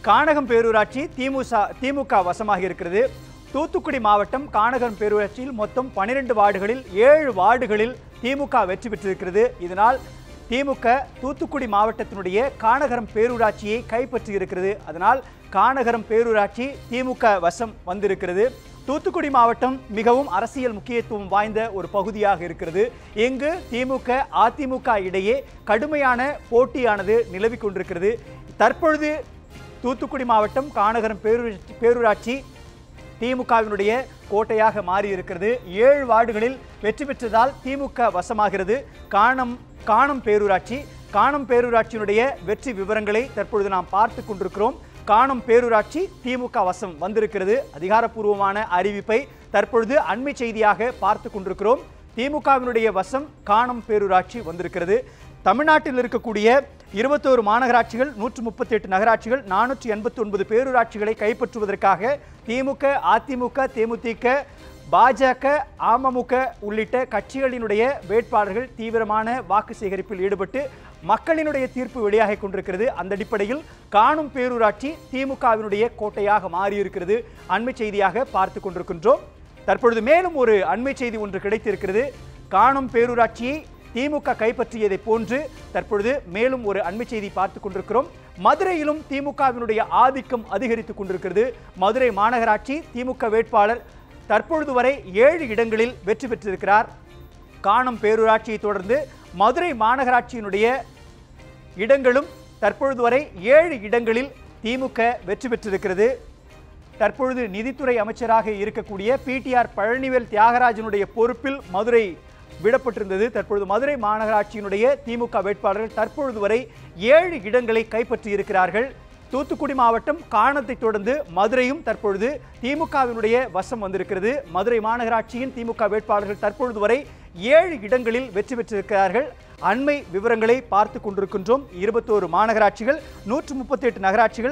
கானகம் பேரூராட்சி திமுக வசமாக இருக்கிறது. தூத்துக்குடி மாவட்டம் கானகம் பேரூராட்சியில் மொத்தம் 12 வார்டுகளில் 7 வார்டுகளில் திமுக வெற்றி பெற்றிருக்கிறது. இதனால் திமுக தூத்துக்குடி மாவட்டத்தினுடைய கானகரம் பேரூராட்சியை கைப்பற்றி இருக்கிறது. அதனால் கானகரம் பேரூராட்சி திமுக வசம் வந்திருக்கிறது. தூத்துக்குடி மாவட்டம் மிகவும் அரசியல் முக்கியத்துவம் வாய்ந்த ஒரு பகுதியாக இருக்கிறது. இங்கு திமுக அதிமுக இடையே கடுமையான போட்டியானது நிலவிக் கொண்டிருக்கிறது. தற்பொழுது தூத்துக்குடி மாவட்டம் கானகரம் பேரூராட்சி திமுகவினுடைய கோட்டையாக மாறி இருக்கிறது. 7 வார்டுகளில் வெற்றி பெற்றதால் திமுக வசமாகிறது. கானம் பேரூராட்சியினுடைய வெற்றி விவரங்களை தற்பொழுது நாம் பார்த்து கொண்டிருக்கிறோம். கானம் பேரூராட்சி திமுக வசம் வந்திருக்கிறது. அதிகாரப்பூர்வமான அறிவிப்பை தற்பொழுது அண்மை செய்தியாக பார்த்து கொண்டிருக்கிறோம். திமுகவினுடைய வசம் கானம் பேரூராட்சி வந்திருக்கிறது. தமிழ்நாட்டில் இருக்கக்கூடிய 21 மாநகராட்சிகள், 138 நகராட்சிகள், 489 பேரூராட்சிகளை கைப்பற்றுவதற்காக திமுக, அதிமுக, தேமுதிக, பாஜக, அமமுக உள்ளிட்ட கட்சிகளினுடைய வேட்பாளர்கள் தீவிரமான வாக்கு சேகரிப்பில் ஈடுபட்டு மக்களினுடைய தீர்ப்பு வெளியாகி கொண்டிருக்கிறது. அந்த அடிப்படையில் காணும் பேரூராட்சி திமுகவினுடைய கோட்டையாக மாறியிருக்கிறது. அண்மை செய்தியாக பார்த்து கொண்டிருக்கின்றோம். தற்பொழுது மேலும் ஒரு அண்மை செய்தி ஒன்று கிடைத்திருக்கிறது. காணும் பேரூராட்சியை திமுக கைப்பற்றியதை போன்று தற்பொழுது மேலும் ஒரு அண்மை செய்தி பார்த்து கொண்டிருக்கிறோம். மதுரையிலும் திமுகவினுடைய ஆதிக்கம் அதிகரித்துக் கொண்டிருக்கிறது. மதுரை மாநகராட்சி திமுக வேட்பாளர் தற்பொழுது வரை 7 இடங்களில் வெற்றி பெற்றிருக்கிறார். கானம் பேரூராட்சியை தொடர்ந்து மதுரை மாநகராட்சியினுடைய இடங்களும் தற்பொழுது வரை 7 இடங்களில் திமுக வெற்றி பெற்றிருக்கிறது. தற்பொழுது நிதித்துறை அமைச்சராக இருக்கக்கூடிய பிடிஆர் பழனிவேல் தியாகராஜனுடைய பொறுப்பில் மதுரை விடப்பட்டிருந்தது. தற்பொழுது மதுரை மாநகராட்சியினுடைய திமுக வேட்பாளர்கள் தற்பொழுது வரை 7 இடங்களை கைப்பற்றி இருக்கிறார்கள். தூத்துக்குடி மாவட்டம் கானத்தை தொடர்ந்து மதுரையும் தற்பொழுது திமுகவினுடைய வசம் வந்திருக்கிறது. மதுரை மாநகராட்சியின் திமுக வேட்பாளர்கள் தற்பொழுது வரை 7 இடங்களில் வெற்றி பெற்றிருக்கிறார்கள். அண்மை விவரங்களை பார்த்து கொண்டிருக்கின்றோம். 21 மாநகராட்சிகள், 138 நகராட்சிகள்,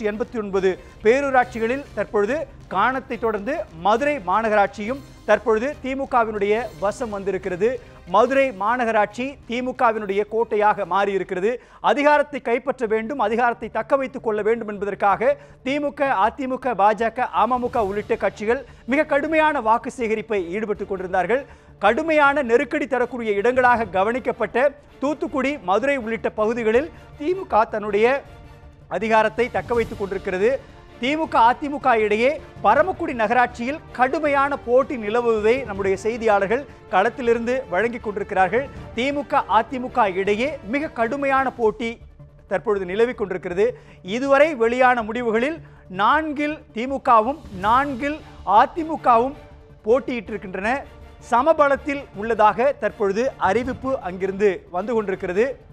489 பேரூராட்சிகளில் தற்பொழுது கானத்தை தொடர்ந்து மதுரை மாநகராட்சியும் தற்பொழுது திமுகவினுடைய வசம் வந்திருக்கிறது. மதுரை மாநகராட்சி திமுகவினுடைய கோட்டையாக மாறியிருக்கிறது. அதிகாரத்தை கைப்பற்ற வேண்டும், அதிகாரத்தை தக்க வைத்துக் கொள்ள வேண்டும் என்பதற்காக திமுக, அதிமுக, பாஜக, அமமுக உள்ளிட்ட கட்சிகள் மிக கடுமையான வாக்கு சேகரிப்பை ஈடுபட்டுக் கொண்டிருந்தார்கள். கடுமையான நெருக்கடி தரக்கூடிய இடங்களாக கவனிக்கப்பட்ட தூத்துக்குடி, மதுரை உள்ளிட்ட பகுதிகளில் திமுக தன்னுடைய அதிகாரத்தை தக்க வைத்துக் கொண்டிருக்கிறது. திமுக, அதிமுக இடையே பரமக்குடி நகராட்சியில் கடுமையான போட்டி நிலவுவதை நம்முடைய செய்தியாளர்கள் களத்திலிருந்து வழங்கிக் கொண்டிருக்கிறார்கள். திமுக, அதிமுக இடையே மிக கடுமையான போட்டி தற்பொழுது நிலவிக் கொண்டிருக்கிறது. இதுவரை வெளியான முடிவுகளில் 4 திமுகவும் 4 அதிமுகவும் போட்டியிட்டிருக்கின்றன. சமபலத்தில் உள்ளதாக தற்பொழுது அறிவிப்பு அங்கிருந்து வந்து கொண்டிருக்கிறது.